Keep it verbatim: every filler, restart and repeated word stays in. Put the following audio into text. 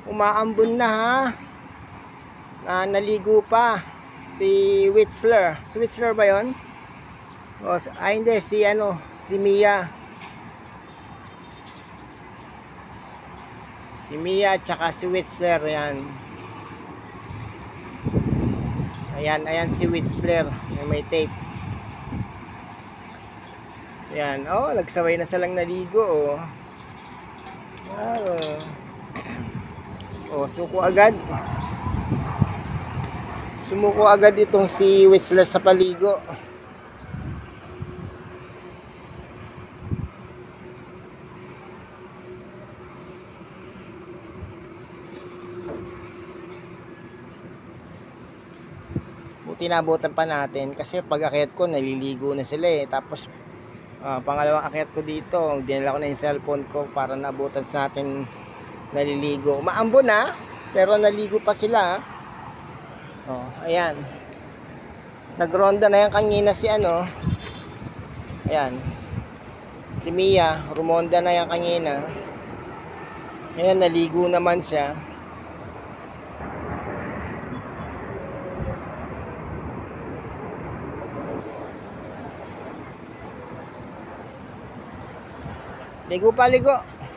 Umaambon na ha. Ah, naligo pa si Witzler. Si Witzler ba yun? O, ah, hindi. Si ano, si Mia. Si Mia tsaka si Witzler. Yan. Ayan, ayan si Witzler. Yung may tape. Yan. Oh, nagsabay na silang naligo. Oh. Oh. Oh, suko agad. Sumuko agad itong si Witzler sa paligo. Buti nabutan pa natin kasi pag akyat ko naliligo na sila eh. Tapos uh, pangalawang akyat ko dito, dinala ko na yung cellphone ko para nabutan sa natin naliligo. Maambon na, pero naligo pa sila. Oh, ayan. Nagronda na yan kanina si ano. Ayan. Si Mia, rumonda na yan kanina. Ayan, naligo naman siya. Ligo pa, ligo.